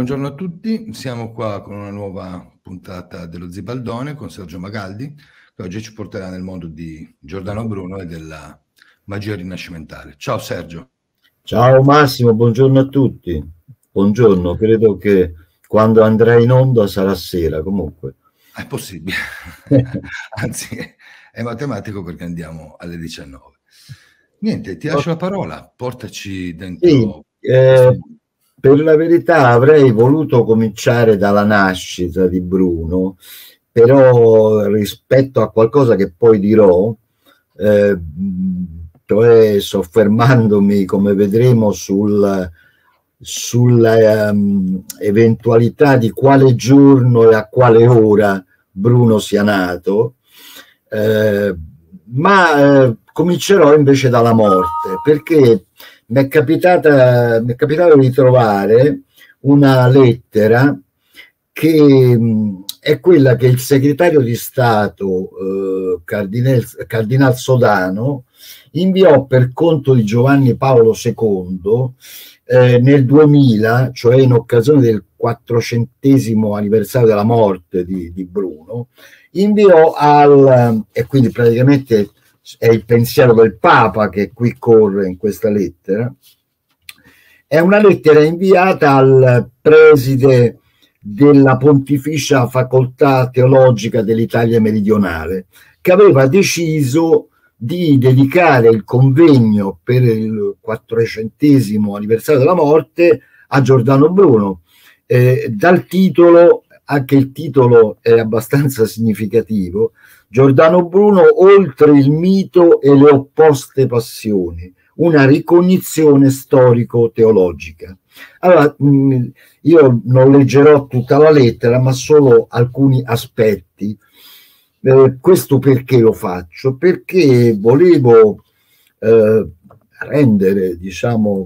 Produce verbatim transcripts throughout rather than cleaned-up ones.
buongiorno a tutti, siamo qua con una nuova puntata dello Zibaldone con Sergio Magaldi, che oggi ci porterà nel mondo di Giordano Bruno e della magia rinascimentale. Ciao Sergio. Ciao Massimo, buongiorno a tutti. Buongiorno, credo che quando andrà in onda sarà sera, comunque. È possibile, anzi è matematico perché andiamo alle diciannove. Niente, ti lascio la parola, portaci dentro. Sì, eh, per la verità avrei voluto cominciare dalla nascita di Bruno, però rispetto a qualcosa che poi dirò, eh, cioè soffermandomi, come vedremo, sul, sulla um, eventualità di quale giorno e a quale ora Bruno sia nato, eh, ma eh, comincerò invece dalla morte, perché mi è capitata, mi è capitato di trovare una lettera che mh, è quella che il segretario di Stato eh, Cardinal, Cardinal Sodano inviò per conto di Giovanni Paolo secondo eh, nel duemila, cioè in occasione del quattrocentesimo anniversario della morte di, di Bruno, inviò al, e quindi praticamente è il pensiero del Papa che qui corre in questa lettera, è una lettera inviata al preside della Pontificia Facoltà Teologica dell'Italia Meridionale, che aveva deciso di dedicare il convegno per il quattrocentesimo anniversario della morte a Giordano Bruno, eh, dal titolo, anche il titolo è abbastanza significativo, Giordano Bruno oltre il mito e le opposte passioni, una ricognizione storico-teologica. Allora, mh, io non leggerò tutta la lettera, ma solo alcuni aspetti. Eh, questo perché lo faccio? Perché volevo eh, rendere, diciamo,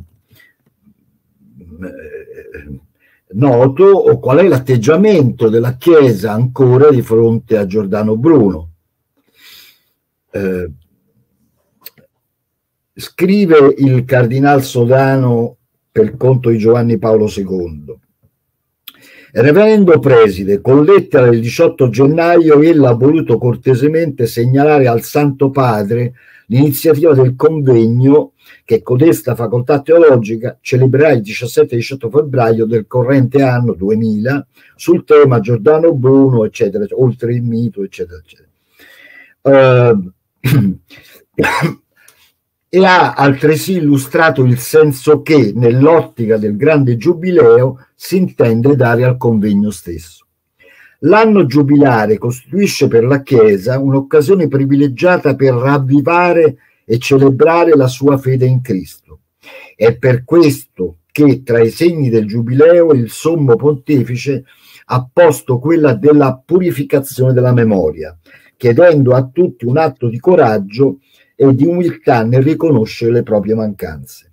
eh, noto qual è l'atteggiamento della Chiesa ancora di fronte a Giordano Bruno. Eh, scrive il Cardinal Sodano per conto di Giovanni Paolo secondo. Reverendo Preside, con lettera del diciotto gennaio ella ha voluto cortesemente segnalare al Santo Padre l'iniziativa del convegno che codesta facoltà teologica celebrerà il diciassette e diciotto febbraio del corrente anno duemila sul tema Giordano Bruno, eccetera, oltre il mito, eccetera, eccetera. Uh, e ha altresì illustrato il senso che, nell'ottica del grande giubileo, si intende dare al convegno stesso. L'anno giubilare costituisce per la Chiesa un'occasione privilegiata per ravvivare e celebrare la sua fede in Cristo. È per questo che tra i segni del giubileo il Sommo Pontefice ha posto quella della purificazione della memoria, chiedendo a tutti un atto di coraggio e di umiltà nel riconoscere le proprie mancanze.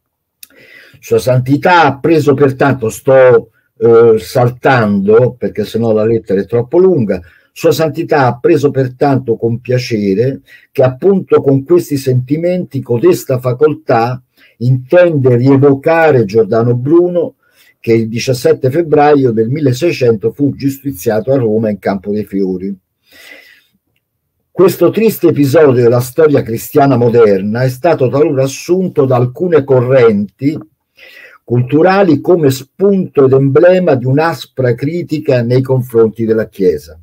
Sua Santità ha preso pertanto, sto eh, saltando perché sennò la lettera è troppo lunga, Sua Santità ha preso pertanto con piacere che appunto con questi sentimenti codesta facoltà intende rievocare Giordano Bruno, che il diciassette febbraio del milleseicento fu giustiziato a Roma in Campo dei Fiori. Questo triste episodio della storia cristiana moderna è stato talora assunto da alcune correnti culturali come spunto ed emblema di un'aspra critica nei confronti della Chiesa.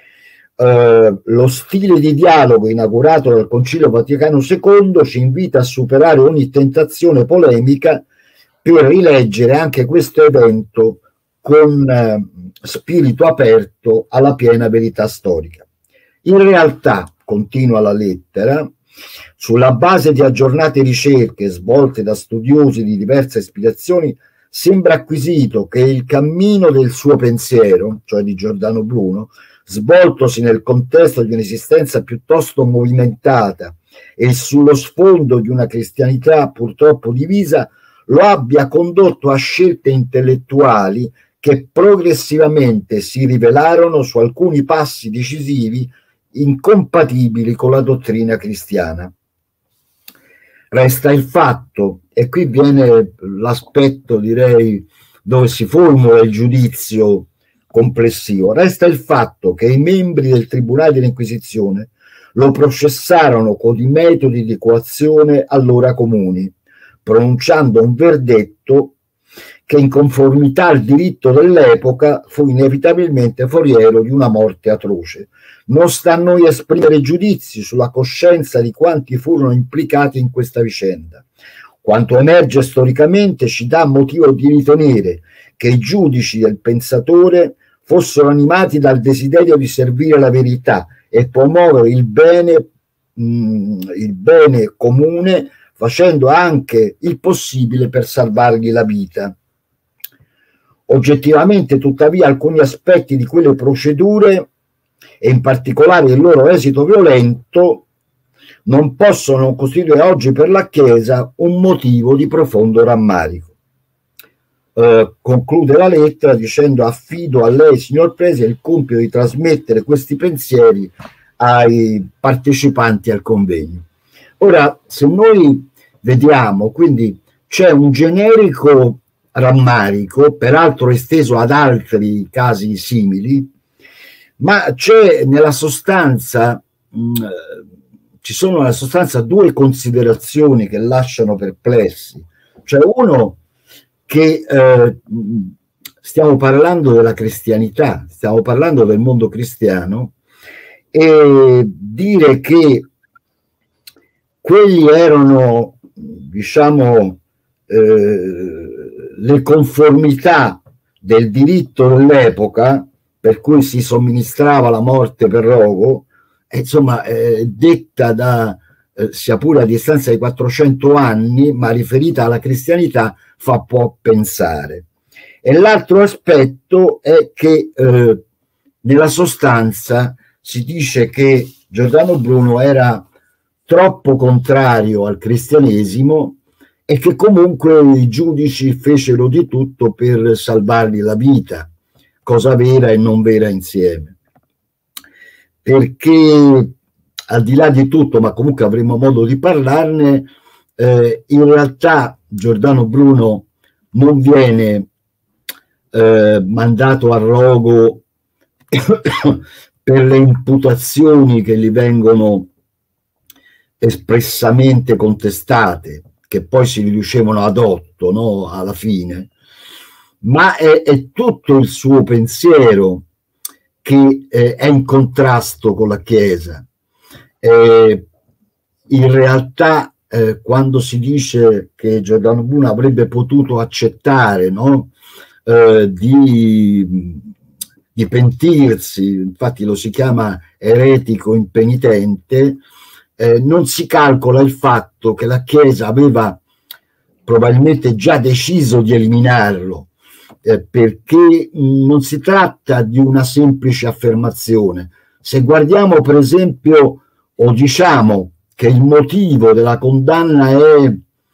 Uh, lo stile di dialogo inaugurato dal Concilio Vaticano secondo ci invita a superare ogni tentazione polemica per rileggere anche questo evento con uh, spirito aperto alla piena verità storica. In realtà, continua la lettera, sulla base di aggiornate ricerche svolte da studiosi di diverse ispirazioni, sembra acquisito che il cammino del suo pensiero, cioè di Giordano Bruno, svoltosi nel contesto di un'esistenza piuttosto movimentata e sullo sfondo di una cristianità purtroppo divisa, lo abbia condotto a scelte intellettuali che progressivamente si rivelarono su alcuni passi decisivi incompatibili con la dottrina cristiana. Resta il fatto, e qui viene l'aspetto, direi, dove si formula il giudizio complessivo. Resta il fatto che i membri del Tribunale dell'Inquisizione lo processarono con i metodi di coazione allora comuni, pronunciando un verdetto che, in conformità al diritto dell'epoca, fu inevitabilmente foriero di una morte atroce. Non sta a noi esprimere giudizi sulla coscienza di quanti furono implicati in questa vicenda. Quanto emerge storicamente ci dà motivo di ritenere che i giudici del pensatore fossero animati dal desiderio di servire la verità e promuovere il bene, mh, il bene comune, facendo anche il possibile per salvargli la vita. Oggettivamente, tuttavia, alcuni aspetti di quelle procedure, e in particolare il loro esito violento, non possono costituire oggi per la Chiesa un motivo di profondo rammarico. Eh, conclude la lettera dicendo: affido a lei, signor Presi, il compito di trasmettere questi pensieri ai partecipanti al convegno. Ora, se noi vediamo, quindi c'è un generico rammarico, peraltro esteso ad altri casi simili, ma c'è nella sostanza, mh, ci sono nella sostanza due considerazioni che lasciano perplessi. Cioè, uno, che eh, stiamo parlando della cristianità, stiamo parlando del mondo cristiano, e dire che quelli erano, diciamo, eh, le conformità del diritto dell'epoca, per cui si somministrava la morte per rogo, e, insomma, eh, detta da, eh, sia pure a distanza di quattrocento anni, ma riferita alla cristianità, fa un po' pensare. E l'altro aspetto è che eh, nella sostanza si dice che Giordano Bruno era troppo contrario al cristianesimo e che comunque i giudici fecero di tutto per salvargli la vita, cosa vera e non vera insieme. Perché, al di là di tutto, ma comunque avremo modo di parlarne, eh, in realtà Giordano Bruno non viene eh, mandato a rogo per le imputazioni che gli vengono espressamente contestate, che poi si riducevano ad otto, no? Alla fine, ma è, è tutto il suo pensiero che eh, è in contrasto con la Chiesa. Eh, in realtà eh, quando si dice che Giordano Bruno avrebbe potuto accettare, no? eh, di, di pentirsi, infatti lo si chiama eretico impenitente, eh, non si calcola il fatto che la Chiesa aveva probabilmente già deciso di eliminarlo, eh, perché mh, non si tratta di una semplice affermazione. Se guardiamo, per esempio, o diciamo che il motivo della condanna è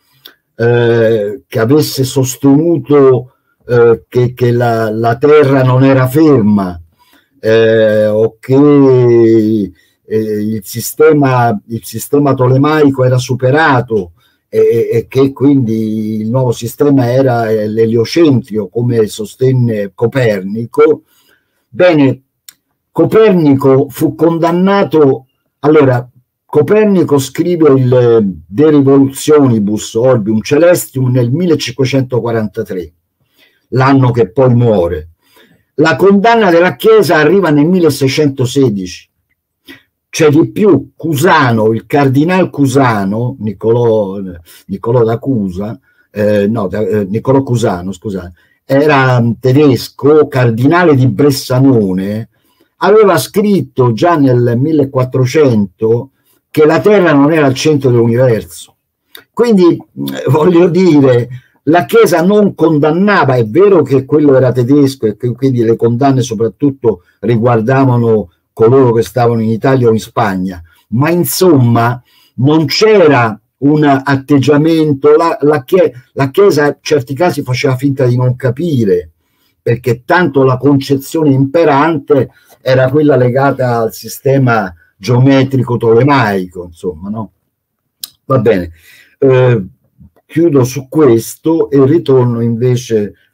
eh, che avesse sostenuto eh, che, che la, la terra non era ferma, eh, o che eh, il sistema, il sistema tolemaico era superato, e, e che quindi il nuovo sistema era l'eliocentrico, come sostenne Copernico. Bene, Copernico fu condannato. Allora, Copernico scrive il De Revolutionibus Orbium Celestium nel millecinquecentoquarantatré, l'anno che poi muore. La condanna della Chiesa arriva nel milleseicentosedici. C'è di più, Cusano, il cardinal Cusano, Niccolò, Niccolò da Cusa, eh, no, eh, Niccolò Cusano, scusate, era tedesco, cardinale di Bressanone, aveva scritto già nel millequattrocento che la Terra non era al centro dell'universo. Quindi, voglio dire, la Chiesa non condannava, è vero che quello era tedesco e che quindi le condanne soprattutto riguardavano coloro che stavano in Italia o in Spagna, ma insomma non c'era un atteggiamento, la, la, la Chiesa in certi casi faceva finta di non capire, perché tanto la concezione imperante era quella legata al sistema geometrico tolemaico, insomma, no? Va bene, eh, chiudo su questo e ritorno invece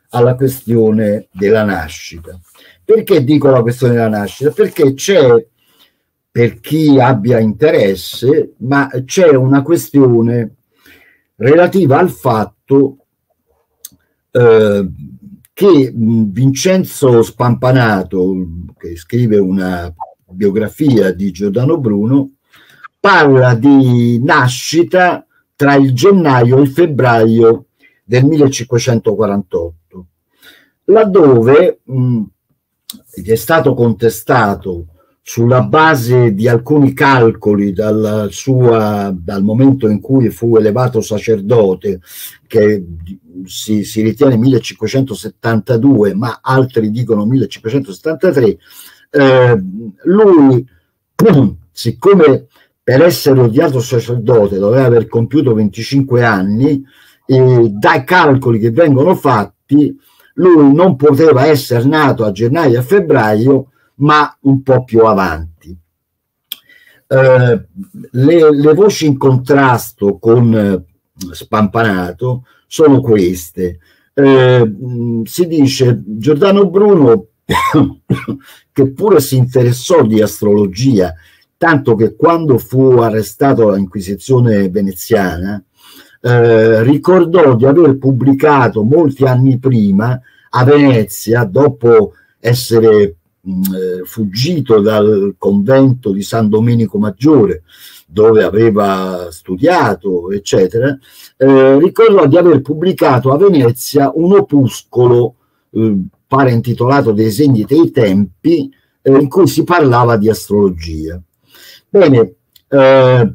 alla questione della nascita. Perché dico la questione della nascita? Perché c'è, per chi abbia interesse, ma c'è una questione relativa al fatto eh, che Vincenzo Spampanato, che scrive una biografia di Giordano Bruno, parla di nascita tra il gennaio e il febbraio del millecinquecentoquarantotto, laddove mh, è stato contestato sulla base di alcuni calcoli dal, sua, dal momento in cui fu elevato sacerdote, che si, si ritiene millecinquecentosettantadue, ma altri dicono millecinquecentosettantatré, eh, lui, siccome per essere ordinato sacerdote doveva aver compiuto venticinque anni, e dai calcoli che vengono fatti, lui non poteva essere nato a gennaio e a febbraio, ma un po' più avanti. Eh, le, le voci in contrasto con eh, Spampanato sono queste. Eh, si dice Giordano Bruno che pure si interessò di astrologia, tanto che quando fu arrestato all'Inquisizione veneziana eh, ricordò di aver pubblicato molti anni prima a Venezia, dopo essere mh, fuggito dal convento di San Domenico Maggiore, dove aveva studiato, eccetera, eh, ricordò di aver pubblicato a Venezia un opuscolo, eh, pare intitolato Dei segni dei tempi, eh, in cui si parlava di astrologia. Bene, eh,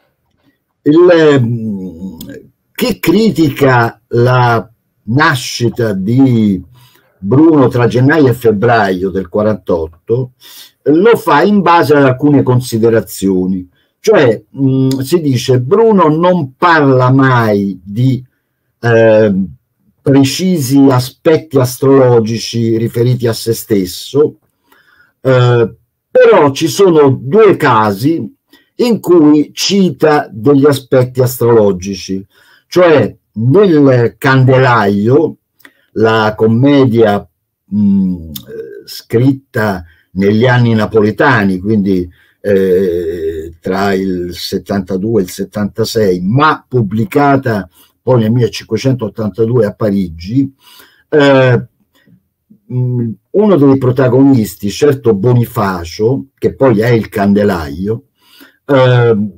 il, chi critica la nascita di Bruno tra gennaio e febbraio del quarantotto lo fa in base ad alcune considerazioni, cioè mh, si dice Bruno non parla mai di eh, precisi aspetti astrologici riferiti a se stesso, eh, però ci sono due casi in cui cita degli aspetti astrologici, cioè nel Candelaio, la commedia mh, scritta negli anni napoletani, quindi eh, tra il settantadue e il settantasei, ma pubblicata poi nel millecinquecentottantadue a Parigi, eh, mh, uno dei protagonisti, certo Bonifacio, che poi è il Candelaio, eh,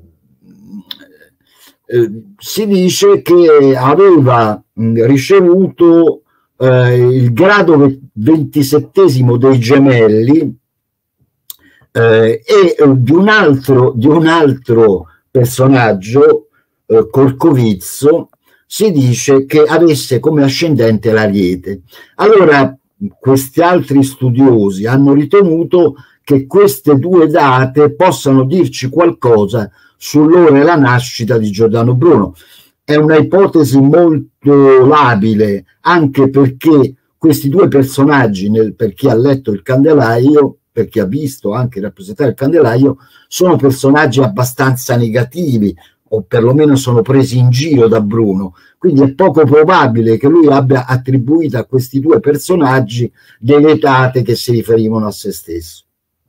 eh, si dice che aveva mh, ricevuto eh, il grado ventisettesimo dei gemelli, eh, e eh, di un altro, di un altro personaggio, eh, Corcovizzo, si dice che avesse come ascendente l'Ariete. Allora questi altri studiosi hanno ritenuto che queste due date possano dirci qualcosa sull'ora della nascita di Giordano Bruno. È una ipotesi molto labile, anche perché questi due personaggi, nel, per chi ha letto il Candelaio, per chi ha visto anche rappresentare il Candelaio, sono personaggi abbastanza negativi, o perlomeno sono presi in giro da Bruno, quindi è poco probabile che lui abbia attribuito a questi due personaggi delle date che si riferivano a se stesso.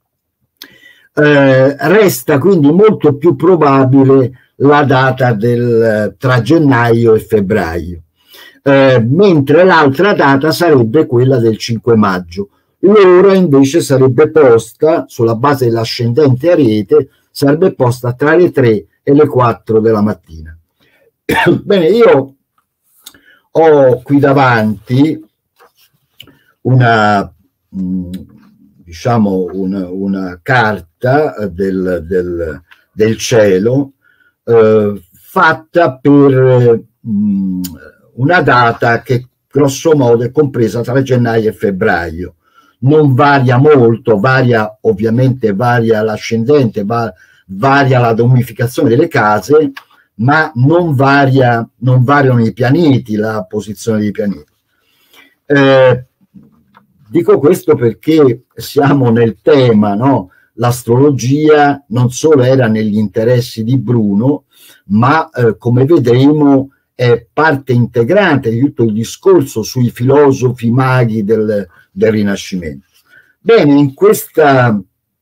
Eh, resta quindi molto più probabile la data del tra gennaio e febbraio, eh, mentre l'altra data sarebbe quella del cinque maggio. L'ora invece sarebbe posta, sulla base dell'ascendente Ariete, sarebbe posta tra le tre e le quattro della mattina. Bene, io ho qui davanti una, diciamo, una, una carta del, del, del cielo, eh, fatta per mh, una data che grosso modo è compresa tra gennaio e febbraio. Non varia molto, varia ovviamente, varia l'ascendente, va, varia la domificazione delle case, ma non, varia, non variano i pianeti, la posizione dei pianeti. Eh, dico questo perché siamo nel tema, no? L'astrologia non solo era negli interessi di Bruno, ma eh, come vedremo è parte integrante di tutto il discorso sui filosofi maghi del, del Rinascimento. Bene, in questa,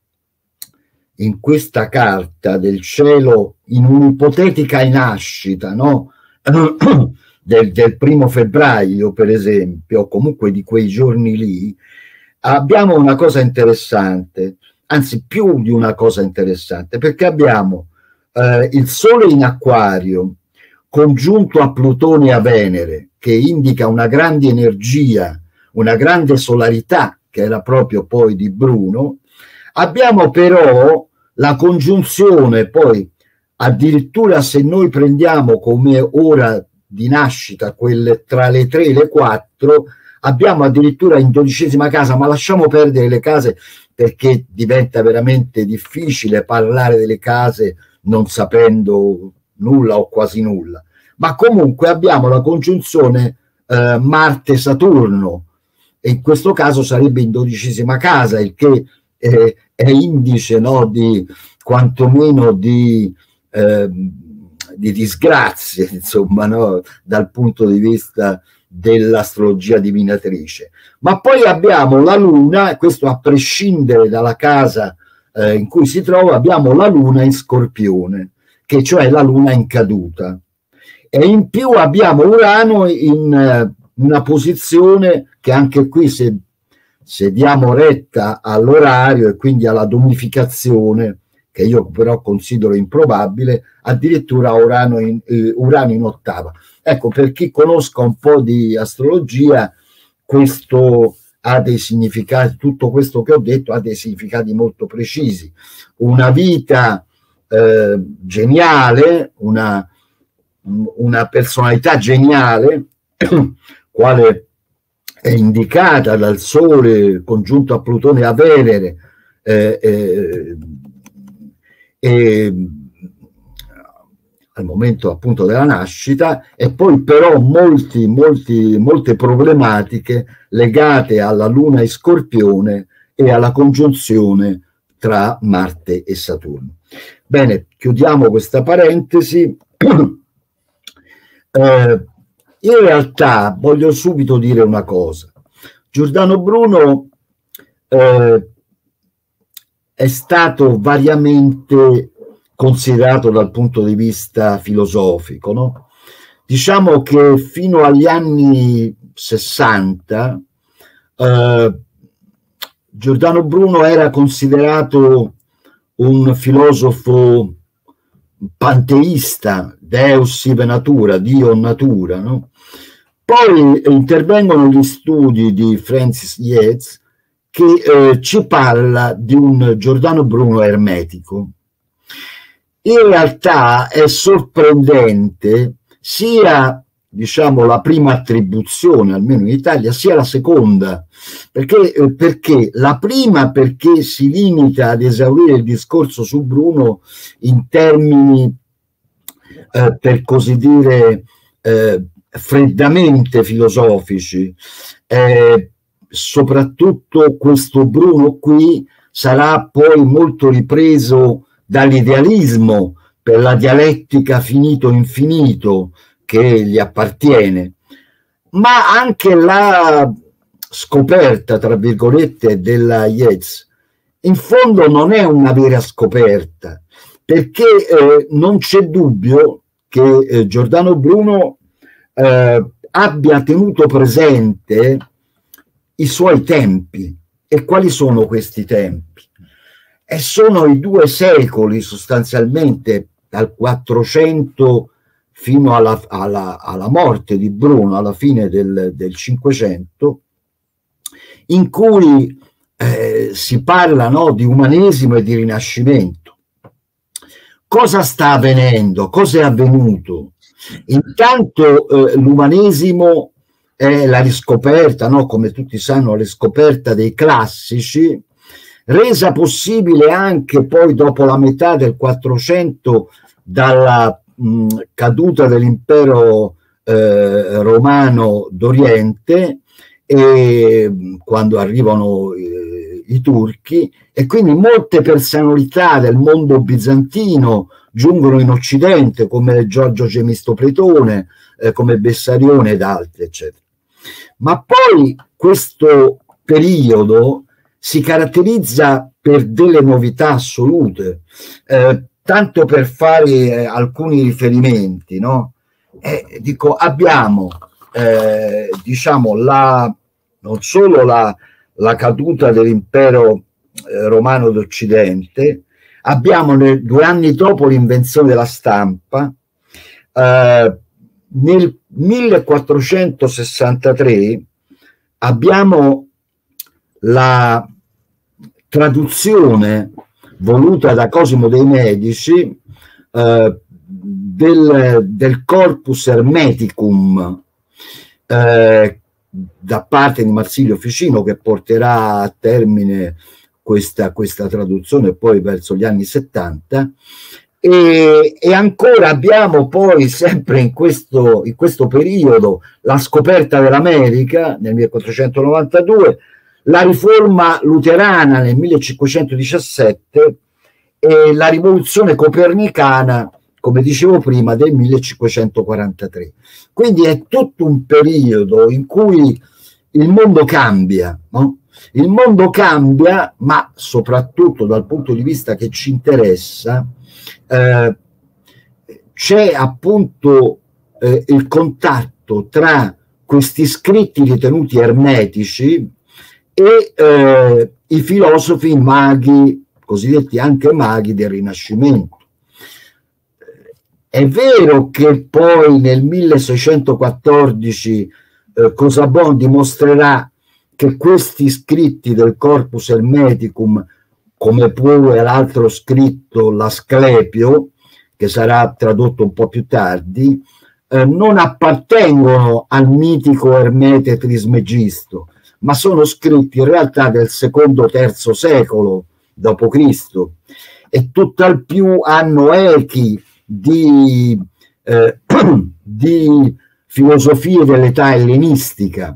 in questa carta del cielo, in un'ipotetica nascita, no? del, del primo febbraio, per esempio, o comunque di quei giorni lì, abbiamo una cosa interessante, anzi più di una cosa interessante, perché abbiamo eh, il Sole in Acquario congiunto a Plutone e a Venere, che indica una grande energia, una grande solarità, che era proprio poi di Bruno. Abbiamo però la congiunzione, poi addirittura se noi prendiamo come ora di nascita quelle tra le tre e le quattro, abbiamo addirittura in dodicesima casa, ma lasciamo perdere le case perché diventa veramente difficile parlare delle case non sapendo nulla o quasi nulla, ma comunque abbiamo la congiunzione eh, Marte-Saturno, e in questo caso sarebbe in dodicesima casa, il che eh, è indice, no, di quantomeno di, eh, di disgrazie, insomma, no, dal punto di vista dell'astrologia divinatrice. Ma poi abbiamo la Luna, questo a prescindere dalla casa eh, in cui si trova, abbiamo la Luna in Scorpione, che cioè la Luna in caduta, e in più abbiamo Urano in eh, una posizione che anche qui, se, se diamo retta all'orario e quindi alla domificazione, che io però considero improbabile, addirittura Urano in, eh, Urano in ottava. Ecco, per chi conosca un po' di astrologia, questo ha dei significati, tutto questo che ho detto ha dei significati molto precisi. Una vita eh, geniale, una, una personalità geniale, quale è indicata dal Sole congiunto a Plutone e a Venere, eh, eh, e al momento appunto della nascita, e poi però molti, molti, molte problematiche legate alla Luna in Scorpione e alla congiunzione tra Marte e Saturno. Bene, chiudiamo questa parentesi. Eh, in realtà voglio subito dire una cosa. Giordano Bruno eh, è stato variamente considerato dal punto di vista filosofico, no? Diciamo che fino agli anni sessanta eh, Giordano Bruno era considerato un filosofo panteista, Deus sive natura, Dio natura, no? Poi intervengono gli studi di Francis Yates, che eh, ci parla di un Giordano Bruno ermetico. In realtà è sorprendente sia, diciamo, la prima attribuzione, almeno in Italia, sia la seconda, perché, eh, perché la prima perché si limita ad esaurire il discorso su Bruno in termini, eh, per così dire, eh, freddamente filosofici. Eh, soprattutto questo Bruno qui sarà poi molto ripreso dall'idealismo per la dialettica finito-infinito che gli appartiene, ma anche la scoperta, tra virgolette, della Yates in fondo non è una vera scoperta, perché eh, non c'è dubbio che eh, Giordano Bruno eh, abbia tenuto presente i suoi tempi. E quali sono questi tempi? E sono i due secoli sostanzialmente, dal quattrocento fino alla, alla, alla morte di Bruno, alla fine del, del Cinquecento, in cui eh, si parla, no, di umanesimo e di rinascimento. Cosa sta avvenendo? Cosa è avvenuto? Intanto eh, l'umanesimo è la riscoperta, no, come tutti sanno, la riscoperta dei classici, resa possibile anche poi dopo la metà del Quattrocento dalla mh, caduta dell'impero eh, romano d'Oriente, e quando arrivano eh, i turchi, e quindi molte personalità del mondo bizantino giungono in Occidente, come Giorgio Gemistopletone, eh, come Bessarione ed altri, eccetera. Ma poi questo periodo si caratterizza per delle novità assolute, eh, tanto per fare eh, alcuni riferimenti, no? Eh, dico, abbiamo eh, diciamo la, non solo la, la caduta dell'impero eh, romano d'Occidente, abbiamo nel, due anni dopo l'invenzione della stampa, eh, nel millequattrocentosessantatré abbiamo la traduzione voluta da Cosimo dei Medici eh, del, del Corpus Hermeticum eh, da parte di Marsilio Ficino, che porterà a termine questa, questa traduzione poi verso gli anni settanta. E, e ancora abbiamo poi sempre in questo, in questo periodo la scoperta dell'America nel millequattrocentonovantadue, la riforma luterana nel millecinquecentodiciassette e la rivoluzione copernicana, come dicevo prima, del millecinquecentoquarantatré. Quindi è tutto un periodo in cui il mondo cambia, no? Il mondo cambia, ma soprattutto dal punto di vista che ci interessa, eh, c'è appunto eh, il contatto tra questi scritti ritenuti ermetici e eh, i filosofi maghi, cosiddetti anche maghi del Rinascimento. È vero che poi nel milleseicentoquattordici eh, Cosabon dimostrerà che questi scritti del Corpus Hermeticum, come pure l'altro scritto, l'Asclepio, che sarà tradotto un po' più tardi, eh, non appartengono al mitico Ermete Trismegisto, ma sono scritti in realtà del secondo terzo secolo dopo Cristo, e tutt'al più hanno echi di, eh, di filosofie dell'età ellenistica.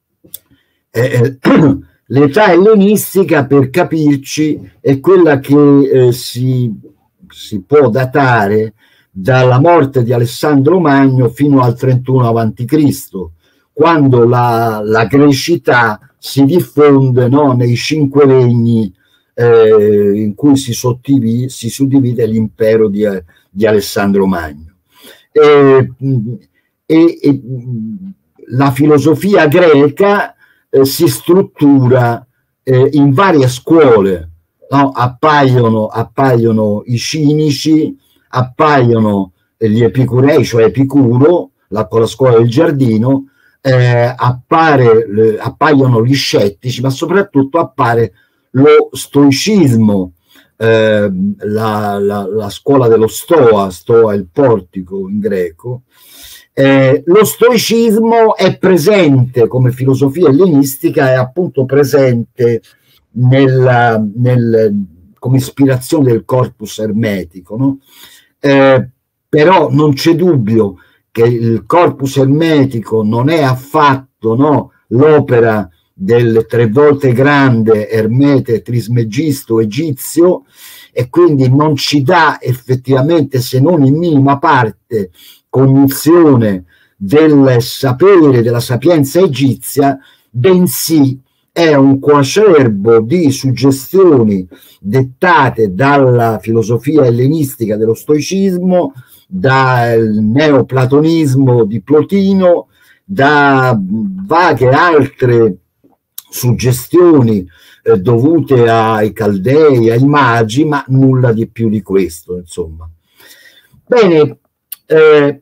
Eh, l'età ellenistica, per capirci, è quella che eh, si, si può datare dalla morte di Alessandro Magno fino al trentuno avanti Cristo, quando la, la grecità si diffonde, no, nei cinque regni eh, in cui si, sottivi, si suddivide l'impero di, di Alessandro Magno. E, e, e la filosofia greca eh, si struttura eh, in varie scuole, no? Appaiono, appaiono i cinici, appaiono gli epicurei, cioè Epicuro, la, con la scuola del giardino, eh, appare, eh, appaiono gli scettici, ma soprattutto appare lo stoicismo, eh, la, la, la scuola dello Stoa, Stoa è il portico in greco. Eh, lo stoicismo è presente come filosofia ellenistica, è appunto presente nella, nel, come ispirazione del corpus ermetico, no? Eh, però non c'è dubbio che il corpus ermetico non è affatto, no, l'opera del tre volte grande Ermete Trismegisto egizio, e quindi non ci dà effettivamente, se non in minima parte, cognizione del sapere, della sapienza egizia, bensì è un coacervo di suggestioni dettate dalla filosofia ellenistica dello stoicismo, dal neoplatonismo di Plotino, da vaghe altre suggestioni eh, dovute ai Caldei, ai Magi, ma nulla di più di questo, insomma. Bene, eh,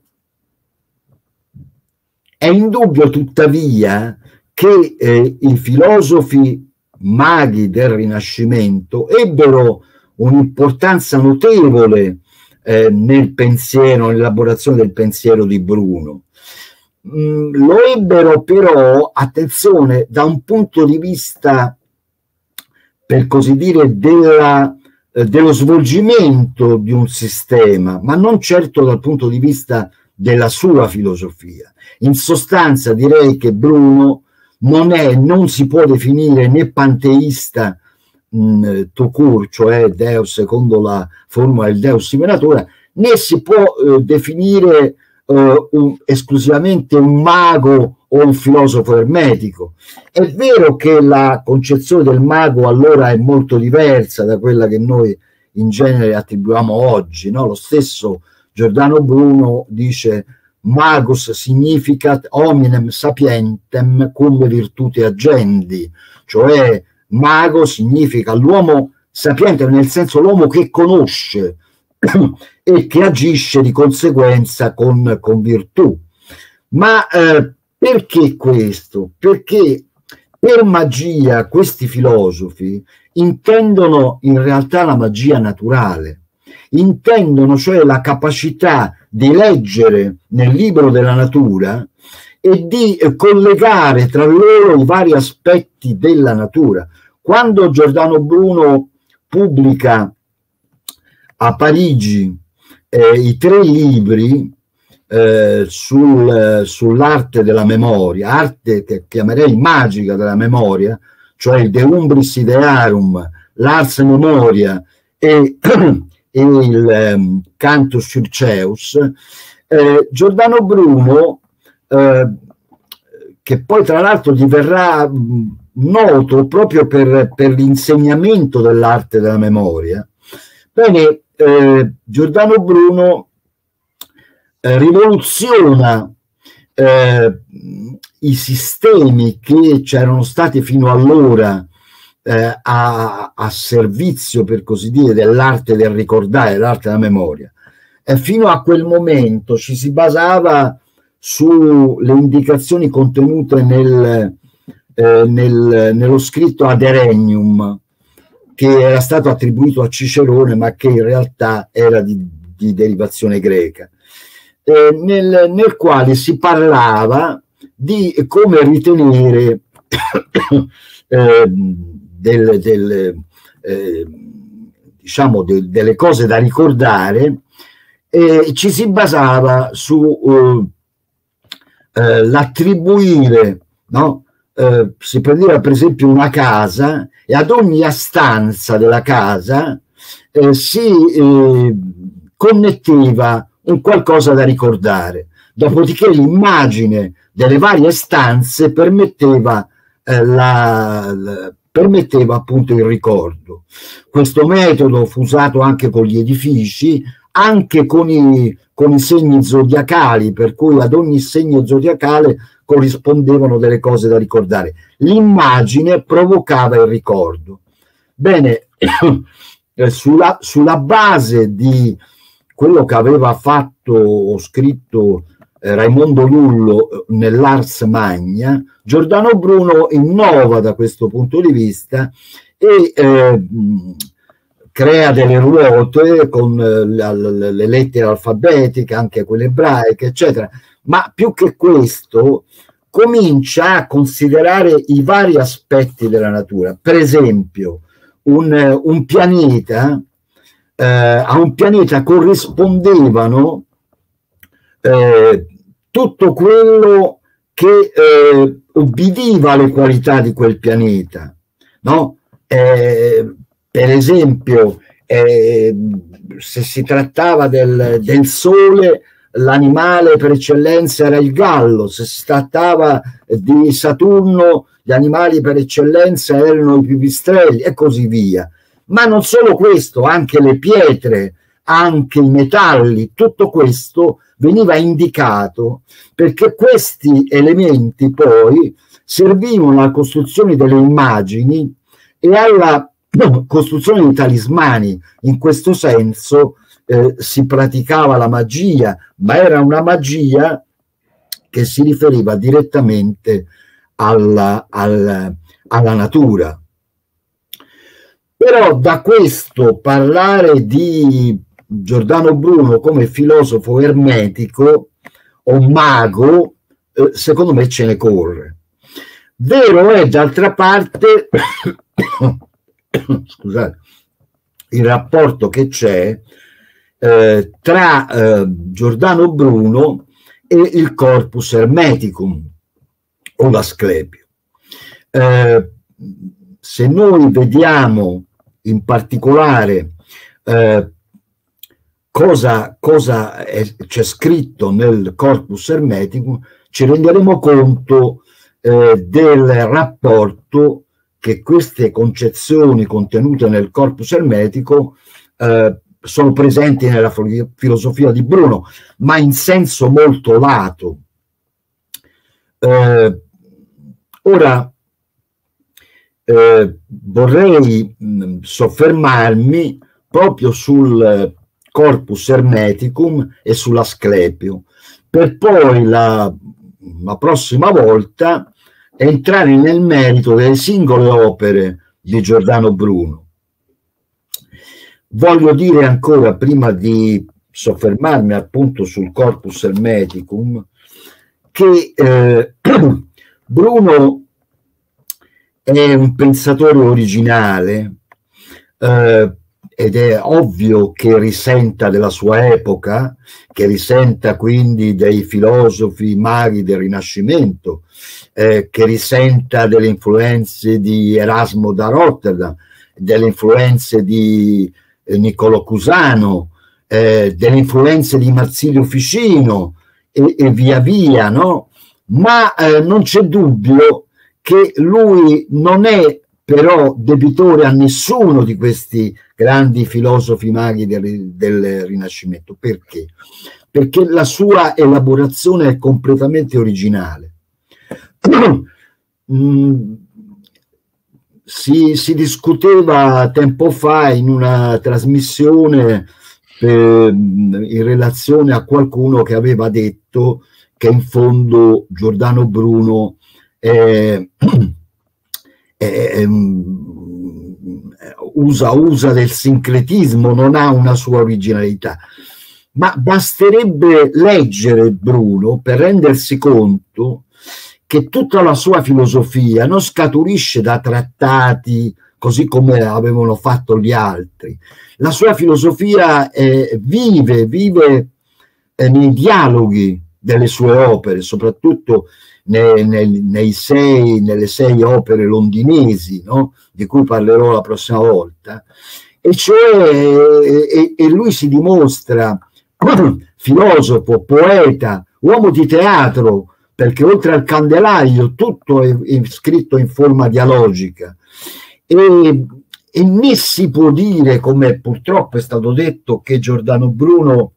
è indubbio tuttavia che eh, i filosofi maghi del Rinascimento ebbero un'importanza notevole eh, nel pensiero, nell'elaborazione del pensiero di Bruno. Mm, lo ebbero però, attenzione, da un punto di vista, per così dire, della, eh, dello svolgimento di un sistema, ma non certo dal punto di vista della sua filosofia. In sostanza direi che Bruno non è, non si può definire né panteista mh, tout court, cioè Deus secondo la formula del Deus sive natura, né si può eh, definire eh, un, esclusivamente un mago o un filosofo ermetico. È vero che la concezione del mago allora è molto diversa da quella che noi in genere attribuiamo oggi, no? Lo stesso Giordano Bruno dice magus significat hominem sapientem cum virtute agendi, cioè mago significa l'uomo sapiente, nel senso l'uomo che conosce e che agisce di conseguenza con, con virtù. Ma eh, perché questo? Perché per magia questi filosofi intendono in realtà la magia naturale, intendono cioè la capacità di leggere nel libro della natura e di collegare tra loro i vari aspetti della natura. Quando Giordano Bruno pubblica a Parigi eh, i tre libri eh, sul, sull'arte della memoria, arte che chiamerei magica della memoria, cioè il De Umbris Idearum, l'Ars Memoria e, e il um, Cantus Circeus, eh, Giordano Bruno, eh, che poi tra l'altro gli verrà mh, noto proprio per, per l'insegnamento dell'arte della memoria, bene, eh, Giordano Bruno eh, rivoluziona eh, i sistemi che c'erano stati fino allora eh, a, a servizio, per così dire, dell'arte del ricordare, dell'arte della memoria. E fino a quel momento ci si basava sulle indicazioni contenute nel, eh, nel, nello scritto Ad Herennium, che era stato attribuito a Cicerone, ma che in realtà era di, di derivazione greca, eh, nel, nel quale si parlava di come ritenere eh, del, del, eh, diciamo de, delle cose da ricordare, e ci si basava su uh, eh, l'attribuire, no? Eh, si prendeva per esempio una casa e ad ogni stanza della casa eh, si eh, connetteva un qualcosa da ricordare, dopodiché l'immagine delle varie stanze permetteva, eh, la, la, permetteva appunto il ricordo. Questo metodo fu usato anche con gli edifici, anche con i, con i segni zodiacali, per cui ad ogni segno zodiacale corrispondevano delle cose da ricordare. L'immagine provocava il ricordo. Bene, sulla, sulla base di quello che aveva fatto o scritto eh, Raimondo Lullo nell'Ars Magna, Giordano Bruno innova da questo punto di vista e eh, crea delle ruote con eh, la, la, le lettere alfabetiche, anche quelle ebraiche, eccetera. Ma più che questo comincia a considerare i vari aspetti della natura. Per esempio, un, un pianeta, eh, a un pianeta corrispondevano eh, tutto quello che eh, ubbidiva alle qualità di quel pianeta, no? Eh, per esempio, eh, se si trattava del, del Sole, l'animale per eccellenza era il gallo; se si trattava di Saturno, gli animali per eccellenza erano i pipistrelli, e così via. Ma non solo questo, anche le pietre, anche i metalli, tutto questo veniva indicato perché questi elementi poi servivano alla costruzione delle immagini e alla costruzione di talismani. In questo senso eh, si praticava la magia, ma era una magia che si riferiva direttamente alla, alla, alla natura. Però da questo parlare di Giordano Bruno come filosofo ermetico o mago, eh, secondo me ce ne corre. Vero è d'altra parte scusate, il rapporto che c'è eh, tra eh, Giordano Bruno e il Corpus Hermeticum o l'Asclepio. Eh, se noi vediamo in particolare eh, cosa, cosa c'è scritto nel Corpus Hermeticum, ci renderemo conto eh, del rapporto che queste concezioni contenute nel Corpus Hermetico eh, sono presenti nella filosofia di Bruno, ma in senso molto lato. Eh, ora eh, vorrei mh, soffermarmi proprio sul Corpus Hermeticum e sull'Asclepio, per poi la, la prossima volta entrare nel merito delle singole opere di Giordano Bruno. Voglio dire ancora, prima di soffermarmi appunto sul Corpus Hermeticum, che eh, Bruno è un pensatore originale, eh, ed è ovvio che risenta della sua epoca, che risenta quindi dei filosofi maghi del Rinascimento, eh, che risenta delle influenze di Erasmo da Rotterdam, delle influenze di eh, Niccolò Cusano, eh, delle influenze di Marsilio Ficino e, e via via, no? Ma eh, non c'è dubbio che lui non è però debitore a nessuno di questi grandi filosofi maghi del, del Rinascimento. Perché? Perché la sua elaborazione è completamente originale. mm, si, si discuteva tempo fa in una trasmissione per, in relazione a qualcuno che aveva detto che in fondo Giordano Bruno è Eh, usa, usa del sincretismo, non ha una sua originalità, ma basterebbe leggere Bruno per rendersi conto che tutta la sua filosofia non scaturisce da trattati così come avevano fatto gli altri. La sua filosofia eh, vive, vive eh, nei dialoghi delle sue opere, soprattutto Nei, nei, nei sei, nelle sei opere londinesi, no? Di cui parlerò la prossima volta, e cioè e, e lui si dimostra filosofo, poeta, uomo di teatro, perché oltre al Candelario tutto è, è scritto in forma dialogica, e, e né si può dire, come purtroppo è stato detto, che Giordano Bruno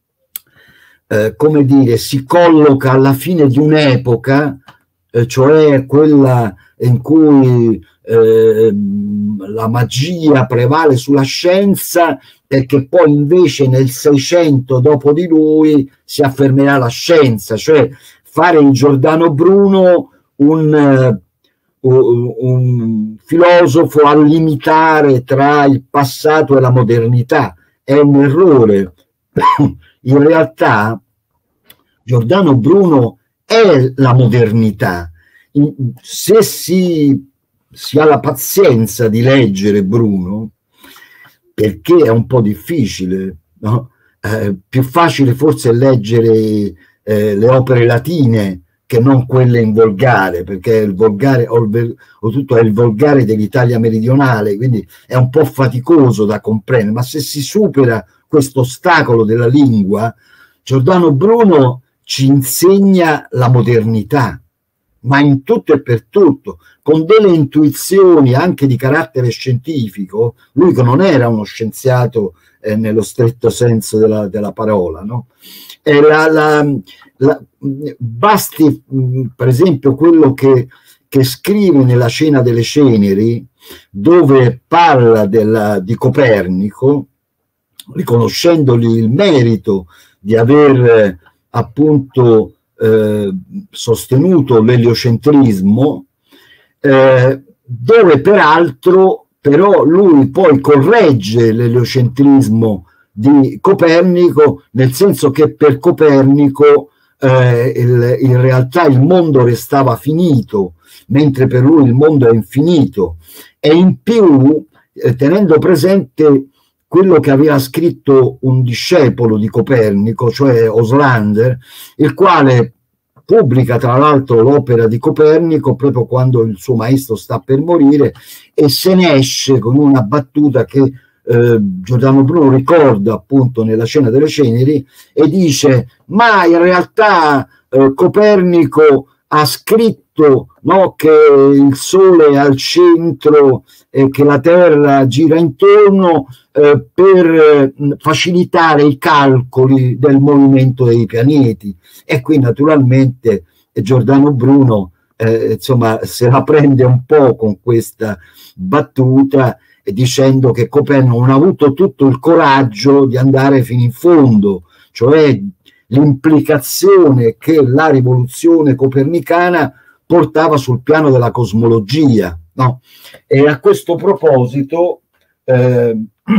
Eh, come dire, si colloca alla fine di un'epoca, eh, cioè quella in cui eh, la magia prevale sulla scienza, e che poi invece nel Seicento dopo di lui si affermerà la scienza, cioè fare in Giordano Bruno un, un, un filosofo a limitare tra il passato e la modernità. È un errore. In realtà Giordano Bruno è la modernità. Se si, si ha la pazienza di leggere Bruno, perché è un po' difficile, no? Eh, più facile forse leggere eh, le opere latine che non quelle in volgare, perché il volgare, oltretutto è il volgare dell'Italia meridionale, quindi è un po' faticoso da comprendere, ma se si supera questo ostacolo della lingua, Giordano Bruno ci insegna la modernità, ma in tutto e per tutto, con delle intuizioni anche di carattere scientifico. Lui che non era uno scienziato eh, nello stretto senso della, della parola, no? E la, la, la, basti per esempio quello che, che scrive nella Cena delle Ceneri, dove parla della, di Copernico, riconoscendogli il merito di aver eh, appunto eh, sostenuto l'eliocentrismo, eh, dove peraltro però lui poi corregge l'eliocentrismo di Copernico, nel senso che per Copernico eh, il, in realtà il mondo restava finito, mentre per lui il mondo è infinito, e in più eh, tenendo presente quello che aveva scritto un discepolo di Copernico, cioè Oslander, il quale pubblica tra l'altro l'opera di Copernico proprio quando il suo maestro sta per morire, e se ne esce con una battuta che eh, Giordano Bruno ricorda appunto nella Scena delle Ceneri, e dice: ma in realtà eh, Copernico ha scritto, no, che il Sole è al centro e che la Terra gira intorno eh, per eh, facilitare i calcoli del movimento dei pianeti. E qui naturalmente Giordano Bruno eh, insomma se la prende un po' con questa battuta, eh, dicendo che Copernico non ha avuto tutto il coraggio di andare fino in fondo, cioè l'implicazione che la rivoluzione copernicana portava sul piano della cosmologia, no? E a questo proposito eh,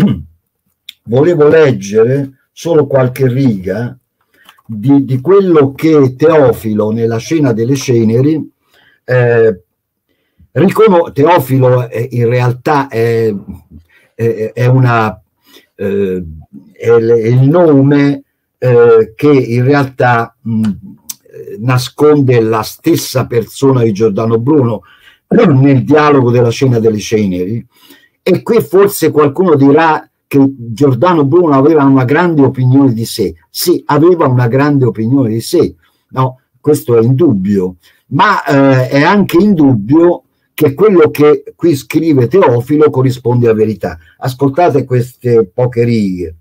volevo leggere solo qualche riga di, di quello che Teofilo nella Scena delle Ceneri eh, riconosce. Teofilo è, in realtà è, è, è, una, eh, è, è il nome Eh, che in realtà mh, nasconde la stessa persona di Giordano Bruno nel dialogo della Scena delle Ceneri. E qui forse qualcuno dirà che Giordano Bruno aveva una grande opinione di sé. Sì, aveva una grande opinione di sé, no, questo è indubbio, ma eh, è anche indubbio che quello che qui scrive Teofilo corrisponde a verità. Ascoltate queste poche righe.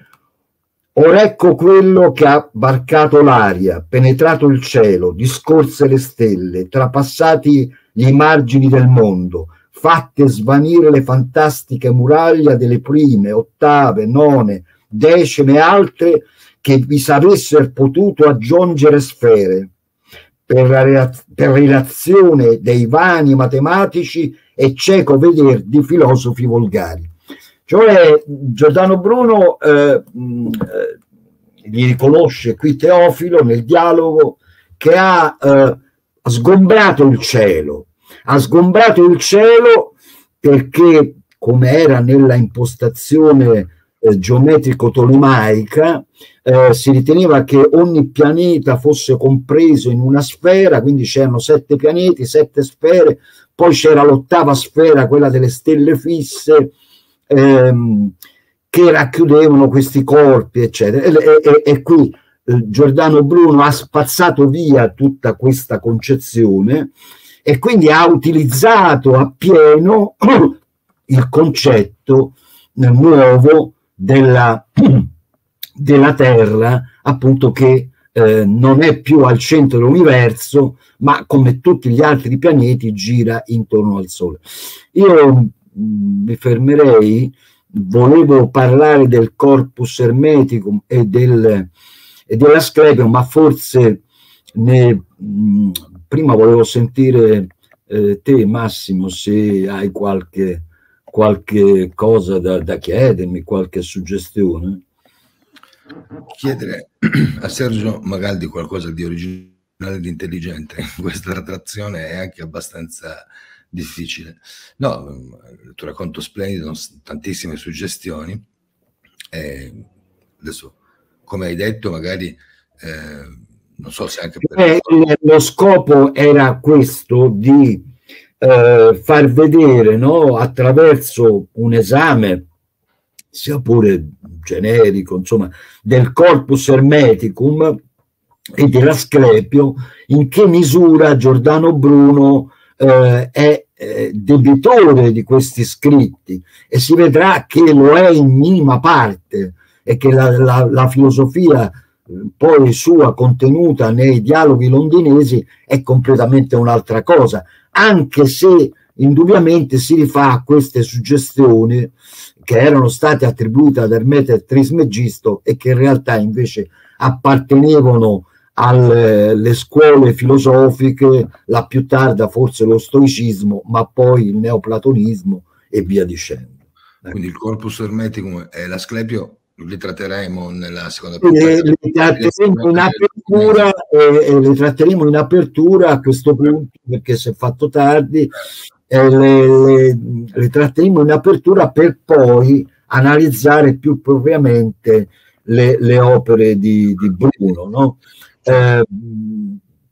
Or ecco quello che ha varcato l'aria, penetrato il cielo, discorse le stelle, trapassati gli margini del mondo, fatte svanire le fantastiche muraglie delle prime, ottave, none, decime e altre che vi s'avessero potuto aggiungere sfere, per la, per relazione dei vani matematici e cieco veder di filosofi volgari. Cioè Giordano Bruno eh, eh, gli riconosce qui Teofilo nel dialogo che ha eh, sgombrato il cielo, ha sgombrato il cielo perché, come era nella impostazione eh, geometrico-tolemaica, eh, si riteneva che ogni pianeta fosse compreso in una sfera, quindi c'erano sette pianeti, sette sfere, poi c'era l'ottava sfera, quella delle stelle fisse, Ehm, che racchiudevano questi corpi, eccetera. E, e, e qui eh, Giordano Bruno ha spazzato via tutta questa concezione e quindi ha utilizzato appieno il concetto eh, nuovo della, della Terra, appunto, che eh, non è più al centro dell'universo, ma come tutti gli altri pianeti gira intorno al Sole. Io mi fermerei, volevo parlare del corpus hermeticum e, del, e dell'Asclepio, ma forse ne, mh, prima volevo sentire eh, te, Massimo, se hai qualche, qualche cosa da, da chiedermi, qualche suggestione. Chiedere a Sergio Magaldi qualcosa di originale, di intelligente in questa trattazione è anche abbastanza difficile. No, il tuo racconto splendido, tantissime suggestioni. Eh, adesso, come hai detto, magari eh, non so se anche per... eh, lo scopo era questo, di eh, far vedere, no, attraverso un esame, sia pure generico, insomma, del corpus hermeticum e dell'Asclepio, in che misura Giordano Bruno Eh, è eh, debitore di questi scritti, e si vedrà che lo è in minima parte, e che la, la, la filosofia eh, poi sua contenuta nei dialoghi londinesi è completamente un'altra cosa, anche se indubbiamente si rifà a queste suggestioni che erano state attribuite ad Ermete Trismegisto e che in realtà invece appartenevano alle scuole filosofiche, la più tarda forse lo stoicismo, ma poi il neoplatonismo e via dicendo. Quindi il corpus hermeticum e l'Asclepio li tratteremo nella seconda puntata. Le, le, tratteremo in apertura, e, e le tratteremo in apertura a questo punto, perché si è fatto tardi, e le, le, le tratteremo in apertura per poi analizzare più propriamente le, le opere di, di Bruno, no? Eh,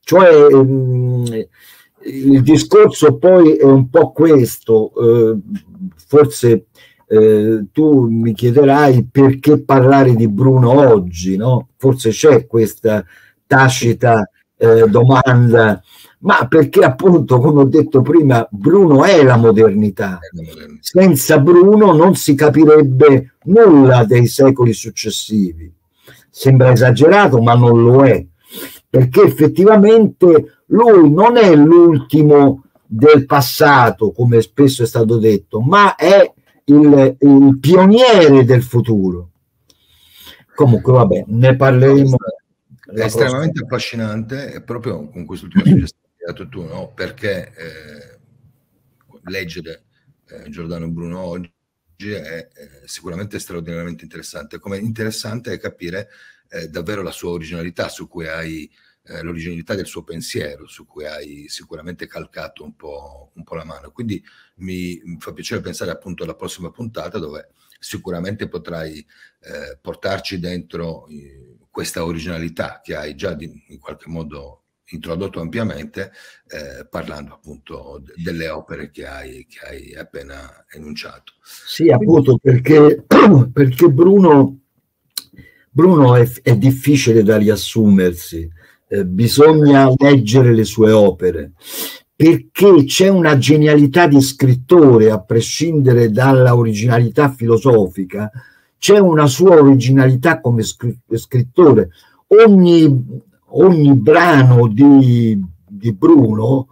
Cioè, mh, il discorso poi è un po' questo, eh, forse eh, tu mi chiederai perché parlare di Bruno oggi, no? Forse c'è questa tacita eh, domanda, ma perché appunto, come ho detto prima, Bruno è la modernità. Senza Bruno non si capirebbe nulla dei secoli successivi. Sembra esagerato, ma non lo è, perché effettivamente lui non è l'ultimo del passato, come spesso è stato detto, ma è il, il pioniere del futuro. Comunque vabbè, ne parleremo. È estremamente prossima. Affascinante, e proprio con quest'ultima suggestione che hai dato tu, no? Perché eh, leggere eh, Giordano Bruno oggi è eh, sicuramente straordinariamente interessante. Come interessante è capire eh, davvero la sua originalità, su cui hai eh, l'originalità del suo pensiero, su cui hai sicuramente calcato un po', un po' la mano. Quindi mi, mi fa piacere pensare appunto alla prossima puntata, dove sicuramente potrai eh, portarci dentro eh, questa originalità che hai già di, in qualche modo introdotto ampiamente, eh, parlando appunto de delle opere che hai, che hai appena enunciato. Sì, appunto, perché, perché Bruno, Bruno è, è difficile da riassumersi, eh, bisogna leggere le sue opere, perché c'è una genialità di scrittore, a prescindere dalla originalità filosofica, c'è una sua originalità come scrittore. Ogni, ogni brano di, di Bruno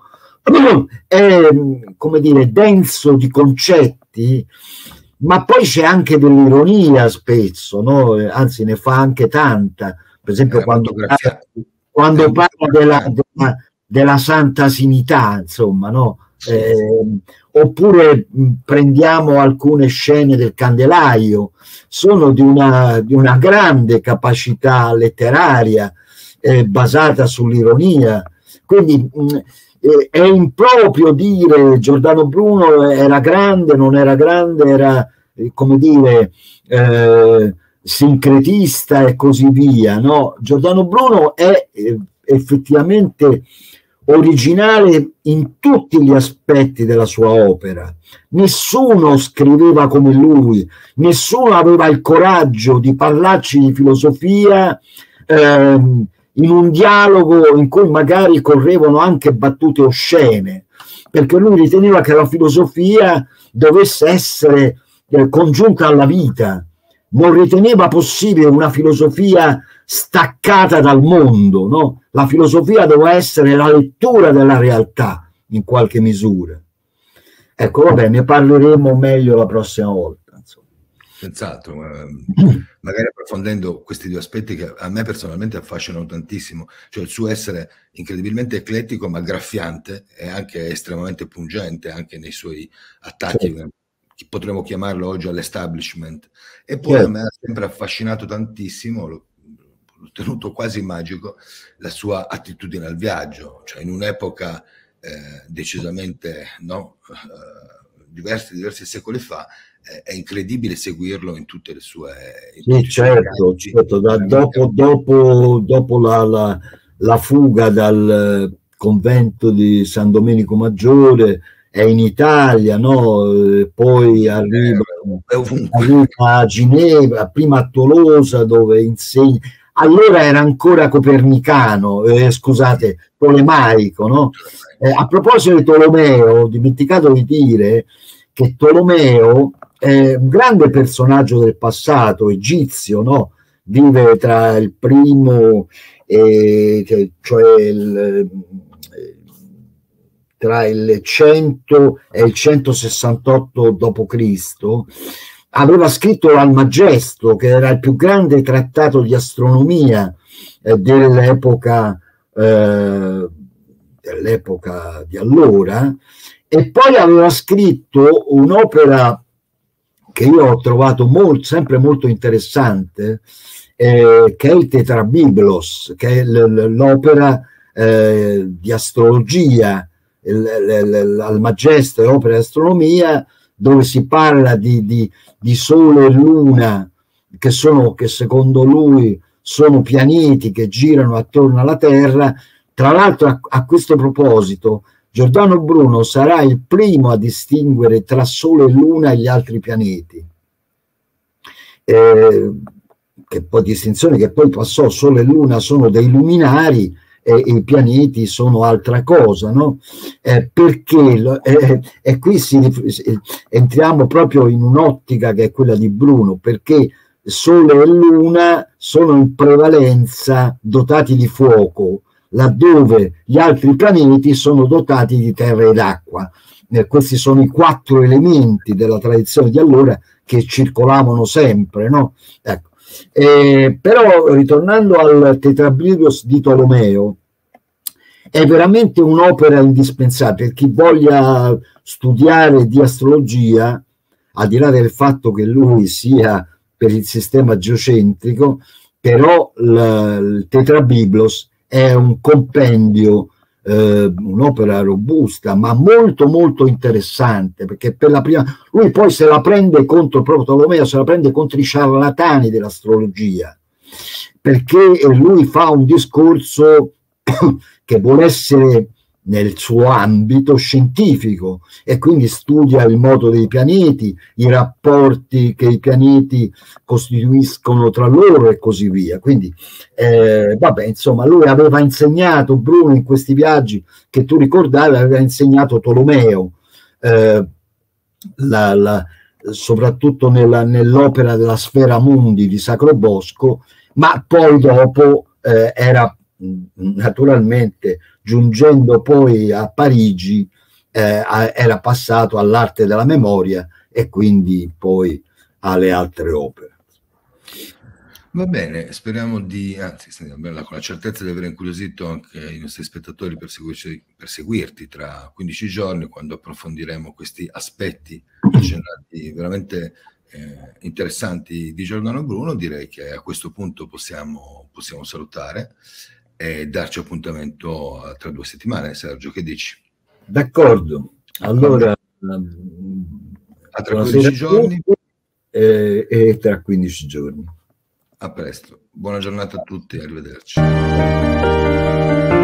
è, come dire, denso di concetti, ma poi c'è anche dell'ironia spesso, no? Anzi ne fa anche tanta, per esempio eh, quando, parla, quando parla della, della, della Santa Sinità, insomma, no? Eh, oppure mh, prendiamo alcune scene del Candelaio, sono di una, di una grande capacità letteraria eh, basata sull'ironia, quindi mh, eh, è improprio dire Giordano Bruno era grande, non era grande, era eh, come dire eh, sincretista e così via, no? Giordano Bruno è eh, effettivamente originale in tutti gli aspetti della sua opera. Nessuno scriveva come lui, nessuno aveva il coraggio di parlarci di filosofia ehm, in un dialogo in cui magari correvano anche battute oscene, perché lui riteneva che la filosofia dovesse essere eh, congiunta alla vita, non riteneva possibile una filosofia staccata dal mondo, no? La filosofia doveva essere la lettura della realtà in qualche misura. Ecco, vabbè, ne parleremo meglio la prossima volta. Insomma. Senz'altro, magari approfondendo questi due aspetti che a me personalmente affascinano tantissimo, cioè il suo essere incredibilmente eclettico ma graffiante e anche estremamente pungente anche nei suoi attacchi, sì. Potremmo chiamarlo oggi all'establishment, e poi sì. A me ha sempre affascinato tantissimo, l'ho tenuto quasi magico, la sua attitudine al viaggio, cioè in un'epoca eh, decisamente no, eh, diversi, diversi secoli fa, eh, è incredibile seguirlo in tutte le sue... Sì, certo, certo. Da, dopo, dopo, dopo la, la, la fuga dal convento di San Domenico Maggiore è in Italia, no? Poi arriva, arriva a Ginevra, prima a Tolosa dove insegna. Allora era ancora copernicano, eh, scusate, tolemaico, no? Eh, a proposito di Tolomeo, ho dimenticato di dire che Tolomeo è un grande personaggio del passato egizio, no? Vive tra il primo, eh, cioè il, tra il cento e il centosessantotto dopo Cristo. Aveva scritto l'Almagesto, che era il più grande trattato di astronomia eh, dell'epoca eh, dell'epoca di allora, e poi aveva scritto un'opera che io ho trovato molto, sempre molto interessante, eh, che è il Tetrabiblos, che è l'opera eh, di astrologia, l'Almagesto è opera di astronomia, dove si parla di, di, di Sole e Luna, che, sono, che secondo lui sono pianeti che girano attorno alla Terra, Tra l'altro, a, a questo proposito, Giordano Bruno sarà il primo a distinguere tra Sole e Luna e gli altri pianeti, eh, che poi distinzione che poi passò: Sole e Luna sono dei luminari e, e i pianeti sono altra cosa, no? Eh, perché eh, e qui si, entriamo proprio in un'ottica che è quella di Bruno, perché Sole e Luna sono in prevalenza dotati di fuoco, laddove gli altri pianeti sono dotati di terra ed acqua. Eh, questi sono i quattro elementi della tradizione di allora che circolavano sempre, no? Ecco. Eh, però, ritornando al Tetrabridos di Tolomeo, è veramente un'opera indispensabile per chi voglia studiare di astrologia, al di là del fatto che lui sia per il sistema geocentrico, però il Tetrabiblos è un compendio, eh, un'opera robusta, ma molto molto interessante, perché per la prima lui poi se la prende contro, proprio Tolomeo se la prende contro i ciarlatani dell'astrologia, perché lui fa un discorso che vuole essere nel suo ambito scientifico e quindi studia il moto dei pianeti, i rapporti che i pianeti costituiscono tra loro e così via. Quindi eh, vabbè, insomma, lui aveva insegnato, Bruno, in questi viaggi che tu ricordavi, aveva insegnato Tolomeo, eh, la, la, soprattutto nella, nell'opera della Sfera Mundi di Sacro Bosco, ma poi dopo eh, era naturalmente, giungendo poi a Parigi, eh, era passato all'arte della memoria e quindi poi alle altre opere. Va bene, speriamo di, anzi, con la certezza di aver incuriosito anche i nostri spettatori per, seguirci, per seguirti tra quindici giorni, quando approfondiremo questi aspetti accennati veramente eh, interessanti di Giordano Bruno. Direi che a questo punto possiamo, possiamo salutare e darci appuntamento tra due settimane. Sergio, che dici? D'accordo, allora a tra quindici giorni e, e tra quindici giorni. A presto, buona giornata a tutti, arrivederci.